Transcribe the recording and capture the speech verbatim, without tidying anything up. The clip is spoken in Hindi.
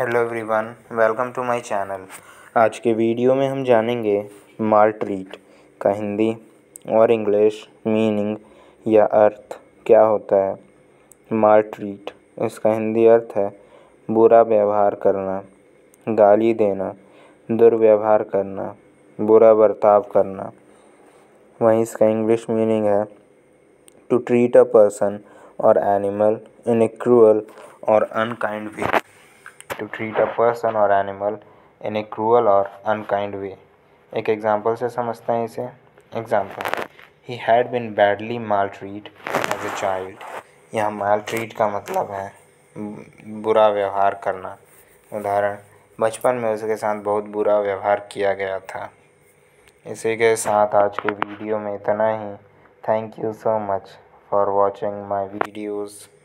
Hello everyone, welcome to my channel. आज के वीडियो में हम जानेंगे मालट्रीट का हिंदी और इंग्लिश मीनिंग या अर्थ क्या होता है। मालट्रीट इसका हिंदी अर्थ है बुरा व्यवहार करना, गाली देना, दुर्व्यवहार करना, बुरा बर्ताव करना। वहीं इसका इंग्लिश मीनिंग है to treat a person or animal in a cruel or unkind way. To treat a person or animal in a cruel or unkind way. एक एग्जाम्पल से समझते हैं इसे। Example, he had been badly maltreat as a child. यहाँ मालट्रीट का मतलब है बुरा व्यवहार करना। उदाहरण, बचपन में उसके साथ बहुत बुरा व्यवहार किया गया था। इसी के साथ आज के वीडियो में इतना ही। Thank you so much for watching my videos.